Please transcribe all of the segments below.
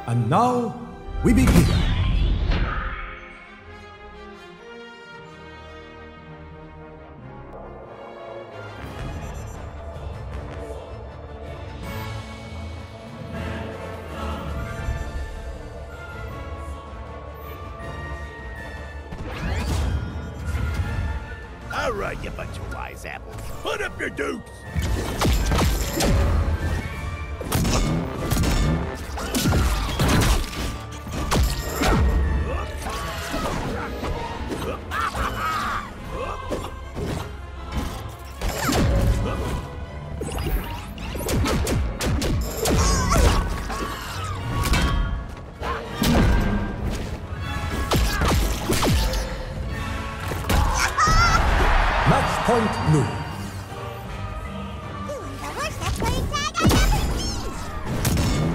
And now, we begin. All right, you bunch of wise apples. Put up your dukes! Match point blue. You are the worst at playing tag I've ever seen!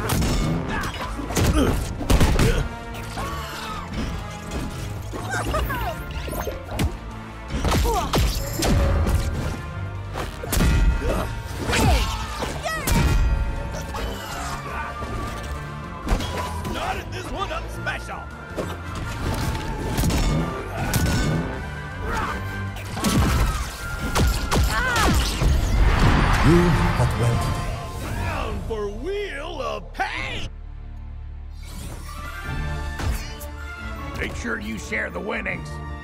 Started this one up special! You fought well today. Down for Wheel of Pain! Make sure you share the winnings.